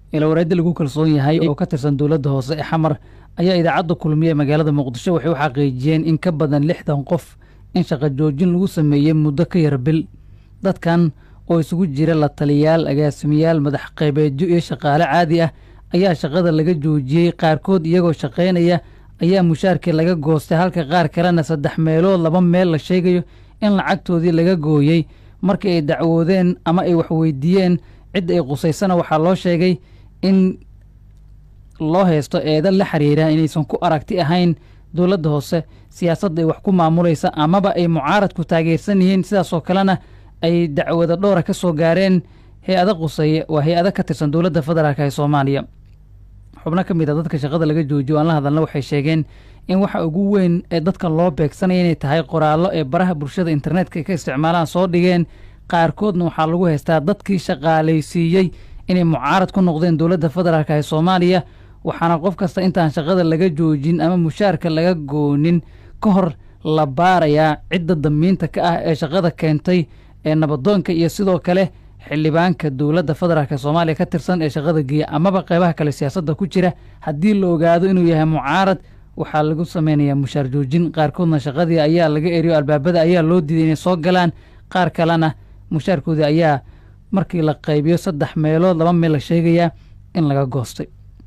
ila wareed lagu kalsoon yahay oo ka tirsan dawladda hoose ee Xamar ayaa idaacadda kulmiye magaalada Muqdisho waxay u xaqiijiyeen in ka badan 60 qof in shaqo joojin lagu sameeyay muddo ka yar bil. dadkan oo isugu jira la taliyaal agaasimayaal madax qaybeedyo iyo shaqaale caadi ah ayaa shaqada laga joojiyay qaarkood iyagoo shaqeynaya ayaa mushaarkii laga goostay halka qaar kalena 3 meelood 2 meel la sheegayo in lacagtoodii laga gooyay markii ay dacwoodeen ama ay wax weydiiyeen cid ay qusaysana waxaa loo sheegay in loo haysto eedan la xiriira inaysan ku aragti ahayn dawladda hoose siyaasadda ay wax ku maamulaysa amaba ay mucaarad ku taageersan yihiin sidaas oo kalena ay dacwada dhowr ka soo gaareen hay'ado qusay waa hay'ado ka tirsan dawladda federaalka ee Soomaaliya. xubno ka mid ah dadka shaqada laga joojiyo aan la hadalna waxay sheegeen in waxa ugu weyn ee dadka loo beegsanaya inay tahay qoraallo ee baraha bulshada internetka ka isticmaalaan soo dhigeen qaarkoodna waxaa lagu haystaa dadkii shaqaalaysiiyey inay mucaarad ku noqdeen dawladda federaalka ee Soomaaliya waxaana qof kasta intaan shaqada laga joojin ama mushaarka laga goonin ka hor la baarayaa cidda damiinta ka ah ee shaqada keentay ee nabadoonka iyo sidoo kale xildhibaanka dawladda federaalka Soomaaliya ka tirsan ee shaqada geeya amaba qaybaha kale siyaasadda ku jira haddii la ogaado inuu yahay mucaarad waxaa lagu sameynayaa mushaar joojin qaarkoodna shaqadii ayaa laga eriyo albaabada ayaa loo diiday inay soo galaan qaar kalena mushaarkoodii ayaa markii la qaybiyo 3 meelood 2 meel la sheegayaa in laga goostay.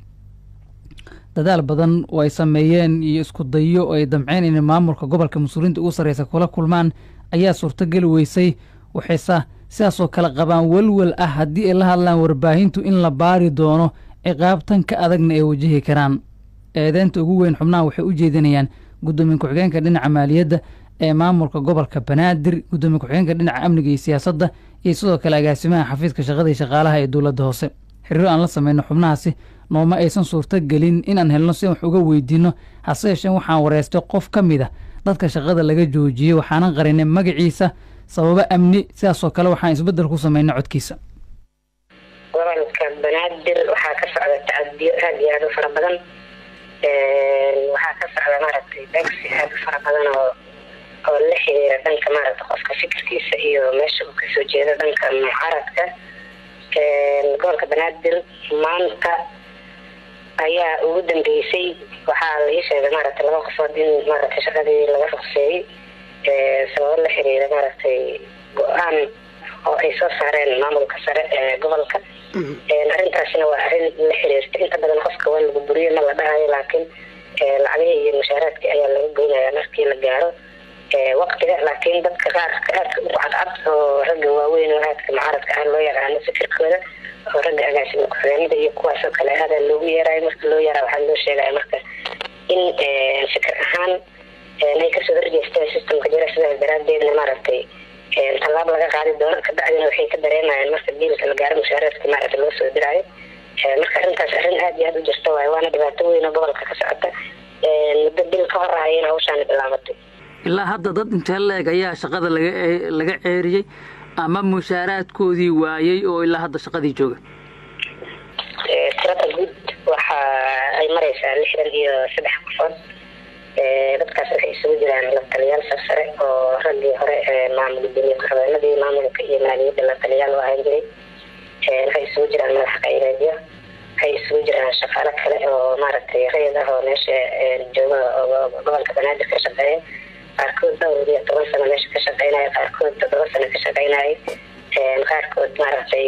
dadaal badan oo ay sameeyeen iyo isku dayo oo ay damceen in maamulka gobolka Musuulinta ugu sareysa kula kulmaan ayaa suurtagal weysay waxaysa sidaas oo kala qabaan walwal ah haddii ay la hadlaan warbaahintu in la baari doono ciqaabtan ka adagna ay wajihi karaan. eedeynta ugu weyn xubnaha waxay u jeedinayaan gudoomiye ku-xigeenka dhinaca maaliyadda ee maamulka gobolka Banaadir, gudoomiye ku-xigeenka dhinaca amniga iyo siyaasadda iyo sidoo kale agaasimaha xafiiska shaqada iyo shaqaalaha ee dawladda hoose. xiriir aan la sameeyno xubnahaasi nooma aysan suurta gelin in aan helno si wax uga weydiino hase yeeshee waxaan wareystay qof ka mid ah dadka shaqada laga joojiyay waxaanan qarinay magaciisa sababa amni sidaas oo kale waxaan isbedel ku sameynay codkiisa. gobolka Banaadir waxaa ka socda tacadiyo aad iyo aad u fara badan waxaa ka socda maaragtay beegsi aad u fara badan oo la xiriira dhanka maaragtay qofka fikirkiisa iyo meesha uu ka soo jeedo dhanka mucaaradka. gobolka Banaadir maanta ayaa ugu dambeysay waxaa la sheegay maaragtay 2 qofood in maaragtay shaqadii laga ruqseeyay sabab la xiriira maaragtay go'aan oo ay soo saareen maamulka sare ee gobolka. arrintaasina waa arrin la xiriirta inta badan qofka waa lagu buriyo ma la dhahayo laakiin lacagihii iyo mushaaraadkii ayaa laga goynayaa markii la gaaro waqtiga. laakiin dadka qaarka aadka u cadcad oo ragga waaweyn oo aadka mucaaradka ah loo yaqaano fikirkooda oo ragga agaasima ku-xigeenada iyo kuwaasoo kale aada loogu yeerayo marka loo yaraa waxaa loo sheegaya marka in fikir ahaan ay kasoo horjeesteen systemka jira sidaas daraadeedna maaragtay tallaab laga qaadi doono kabacdina waxay ka dareemayaan marka biilka la gaaro mushaaraadka maaragtay loo soo diraayo. marka arrintaas arrin aad iyo aad u jirta waayo waana dhibaato weyn oo gobolka ka socota muddo bil ka hor ahayna hawshaani bilaabatay. ilaa hadda dad intee leeg ayaa shaqada laga ceeriyey ama mushaaraadkoodii waayay oo ilaa hadda shaqadii jooga. tirada guud waxa ay maraysaa 63 qofood. dadkaas waxay isugu jiraan la taliyaal sare oo raggii hore maamul gudoomiye ku-xigeenadii maamulka iyo maaliyadda la taliyaal u ahaan jiray. waxay isugu jiraan madax qaybeedyo, waxay isugu jiraan shaqaale kale oo maaragtay rayid ah oo meesha jooga oo gobolka Banaadir ka shaqeeya. qaarkood 10 sano meesha ka shaqeynaya, qaarkood 7 sano ka shaqeynaya, qaarkood maaragtay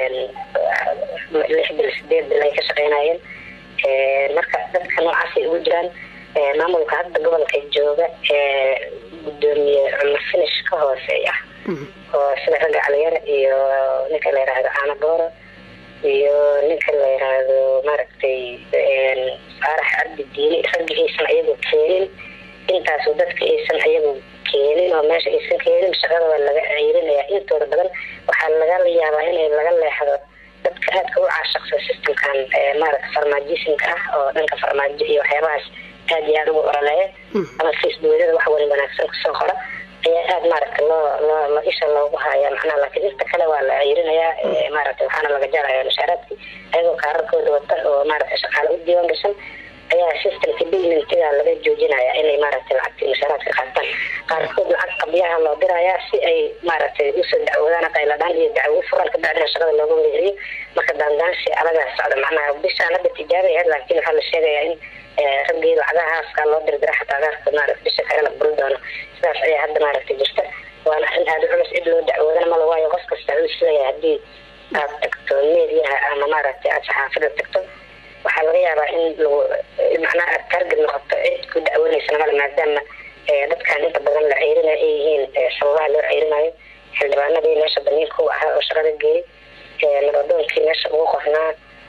6 bil 8 bil ay ka shaqeynayeen. marka dadka noocaas ay ugu jiraan maamulka hadda gobolka jooga gudoomiye finish ka hooseeya oo sida ragga caliyara iyo ninka la yiraahdo Ana Booro iyo ninka la yiraahdo maaragtay Faarax Abdi Diini raggiisan ayagu keenin intaas dadka aysan ayagu keenin oo meesha aysan keenin shaqada waa laga ciirinaya intooda badan waxaa laga yaabaa in laga leexdo dadka aadka u caashaqsan systemkan maaragtay farmaajisinka ah oo dhanka farmaajo iyo waxyaabahaas aad iyo aad ugu oraleeya ama facebookada wax wanaagsan kusoo qora ayaa aad maaragtay loo isha loogu haya macnaha laakiin inta kale waa la ciirinayaa maaragtay waxaana laga jarayaa mushaaraadkii ayagoo kaararkooda wata oo maaragtay shaqaale u diiwaan gashan ayaa systemka paymentga laga joojinaya inay maaragtay lacagtii mushaaraadka qaataan qaarkood lacag qabyaha loo dirayaa si ay maaragtay usoo dacwadaan qayladaan iyo dacwo furan ka bacdina shaqada loogu weeriyo marka daandaansi adagaa socda macnaha bishaan hadda tijaabay ahayd laakiin waxaa la sheegayaa in raggii lacagahaaskaa loo dirdira xataa qaarkood maaragtay bisha kale la buri doono sidaas ayaa hadda maaragtay jirta waana arrin aada u culus cid loo dacwoodana mala waayo qof kasta uu isleeyahay haddii aad tagto meediyaha ama maaragtay aad saxaafada tagto waxaa laga yaabaa in lagu macnaha aad target noqoto cid ku dacwanaysana male maadaama dadkan inta badan la ceyrinayo ay yihiin sababaha loo ceyrinayo xildhibaanadii meesha baniinka u ahaa oo shaqada geeyey nabadoonkii meesha ugu qornaa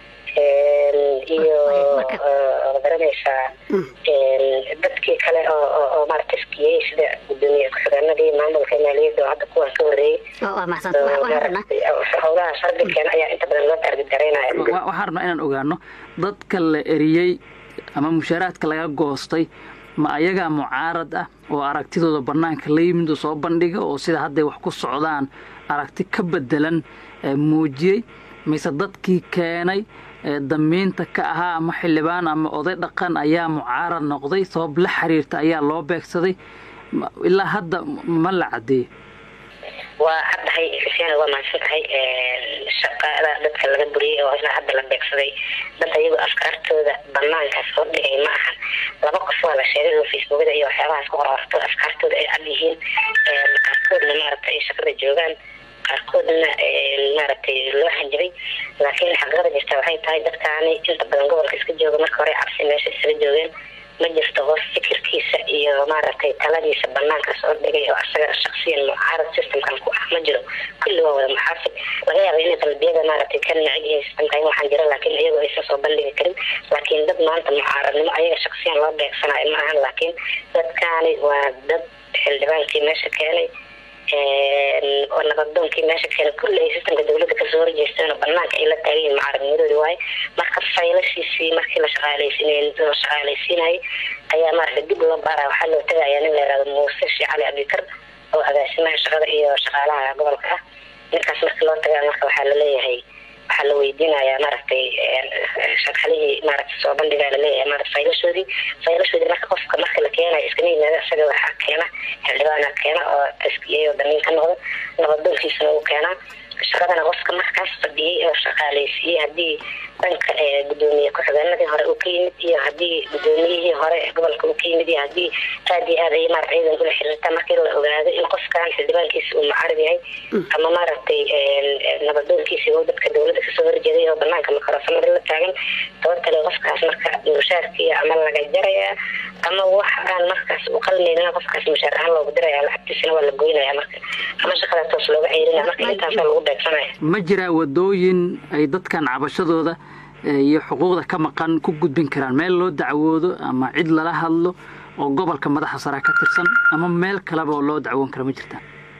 iyo garanaysaa dadkii kale oo maaragtay iskiyey sida gudoomiye ku-xigeenadii maamulka maaliyadda oo hadda kuwan ka horeeyey howlaha shardigan ayaa inta badan loo taarget garaynaya waxaan rabnaa inaan ogaano dadka la eriyey ama mushaaraadka laga goostay ma ayagaa mucaarad ah oo aragtidooda banaanka la yimid oo soo bandhiga oo sida hadday wax ku socdaan aragti ka bedelan muujiyey mise dadkii keenay damiinta ka ahaa ama xildhibaan ama oday dhaqan ayaa mucaarad noqday sabab la xiriirta ayaa loo beegsaday ilaa hadda ma la cadeeyey waa haddahay xuseen waa mahadsan tahay shaqada dadka laga buriyey oo ilaa hadda la beegsaday dad ayagu afkaartooda banaankaas soo dhigay ma ahan laba qof waa la sheegay oo facebookada iyo waxyaabahaas ku qorarto afkaartooda ay cad yihiin qaarkoodna maaragtay ay shaqada joogaan qaarkoodna maaragtay loo hanjabay laakiin xaqiiqada jirta waxay tahay dadkaani inta badan gobolka iska jooga marka hore cabsi meesha isaga joogeen ma jirto qof fikirkiisa iyo maaragtay taladiisa banaanka soo dhigay oo asaga shaksiyan mucaarad systemkan ku ah ma jiro kulli waa wada muxaafid laga yaaba inay qalbiyada maaragtay ka neceb yihiin systemka in waxaan jira laakiin iyagoo aysan soo bandhigi karin laakiin dad maanta mucaaradnimo ayaga shaksiyan loo beegsanayo ma ahan laakiin dadkaani waa dad xildhibaankii meesha keenay oo nabadoonkii meesha keenay kulli ay systemka dawladda kasoo horjeesteen oo banaanka ay la taagayiin mucaaradnimadoodi waaye marka faylashiisii markii la shaqaalaysiinayay ayaa maaragtay dib loo baara waxaa loo tagayaa nin la yihahdo muuse sheekh cali abikar oo agaasimaha shaqada iyo shaqaalaha gobolka ah ninkaas markii loo tagaa marka waxaa laleeyahay waxaa la weydiinayaa maaragtay shaqalihii maaragtay soo bandhigaa laleeyahay maaragtay faylashoodii marka qofka marka la keenayo iskana yimaada isaga waxaa keena xildhibaana keena oo taskiyey oo damiin ka noqdo nabadoonkiisana uu keenaa shaqadana qofka markaas fadhiyey oo shaqaalaysiiyey haddii dhanka gudoomiye ku-xigeenadii hore uu ka yimid iyo haddii gudoomiyihii hore gobolka uu ka yimid iyo haddii aad iyo aad ay maaragtay ciidan ula xiriirta markii la ogaado in qofkan xildhibaankiisa uu mucaarad yahay ama maaragtay nabadoonkiisa uu dadka dawladda kasoo horjeeday oo banaanka mikrofonada la taagan tabatale qofkaas marka mushaarkii ama laga jarayaa ama wax aan markaas u qalmaynin qofkaas mushaar ahaan loogu diraya lacagtiisana waa la goynaya marka ama shaqada toos looga ceyrina marka intaasa lagu beegsanaya ma jiraa wadooyin ay dadkan cabashadooda iyo xuquuqda ka maqan ku gudbin karaan meel loo dacwoodo ama cid lala hadlo oo gobolka madaxa sare ka tirsan ama meel kaleba oo loo dacwoon karo ma jirtaa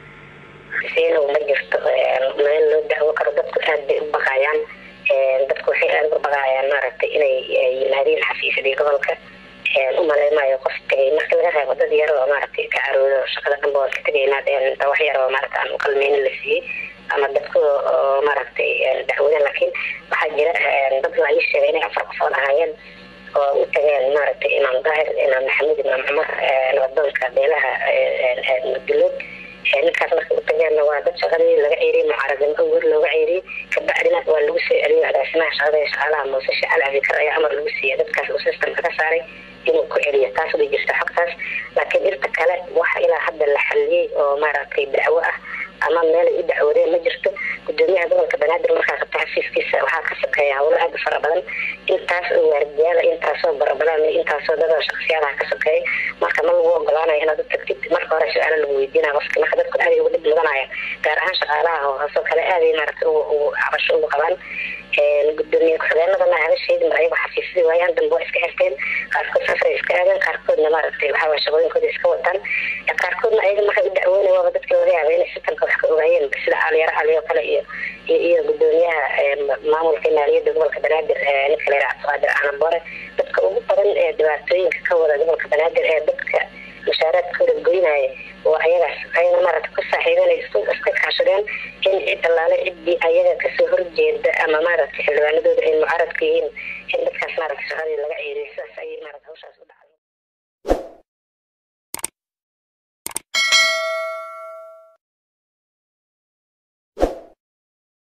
ma jirto meel loo dacwo karo dadku aad bay u baqayaan dadku waxay aad uga baqayaan maaragtay inay yimaadeen xafiisyadii gobolka umaleymayo qof tagay marka laga reebo dad yar oo maaragtay ka caroodo shaqada dhanba waa ka tagaynaa wax yar oo maaragta aan u qalmeynin la siiyey ama dadku oo maaragtay dacwada laakiin waxaa jira dad la ii sheegay inay 4 qofood ahaayeen oo u tageen maaragtay imaam daahir imaam maxamed imaam cumar nabadoonka beelaha mudulood ninkaas marka u tageenna waa dad shaqadii laga ceyriyey mucaaradnimo awgeed looga ceyriyey kabacdina waa lagu soo celiyey agaasimaha shaqada iyo shaqaalaha muuse sheekh cali abikar ayaa amar lagu siiyey dadkaas uu systemka ka saaray inuu ku celiyo taas way jirta xogtaas laakiin inta kale waxa ilaa hadda la xaliyey oo maaragtay dacwo ah ama meel ay u dacwadeen ma jirto gudoomiyaha gobolka banaadir markaa qabta xafiiskiisa waxaa ka sokeeya howlo aad u fara badan intaas oo waardiyaala intaasoo barabalaan intaasoo dadoo shaksiyaadaha ka sokeeya marka ma lagu ogolaanayo inaad u tagtid marka hore su-aalo lagu weydiinaya qofki marka dadku aaday uga dhib mudanaya gaar ahaan shaqaalaha hoosoo kale aaday maaragtay cabasho ugu qabaan gudoomiye ku-xigeenadana habasheedin ba ayago xafiisyadii waayaan dambe waa iska xirteen qaarkood safray iska aadeen qaarkoodna maaragtay waxaa waye shaqooyinkooda iska wataan qaarkoodna ayaga markay u dacwoonay waaba dadkii laga yaabay inay sistamka wax ka ogaayeen sida caliyaro cali oo kale iyo gudoomiyaha maamulka maaliyadda gobolka banaadir ninka la yidhaha cabdiqaadir aanabore dadka ugu badan ee dhibaatooyinka ka wada gobolka banaadir ee dadka mushaaraadkooda goynaya وأيها أيها مرة قصة حيدان يسوق أسكت عشرين إن إطلالة إدي أيها كسر جد أما مرة حلوان دود إن معرض كين إن بتكسر مرة شغالي لقى إيريس أي مرة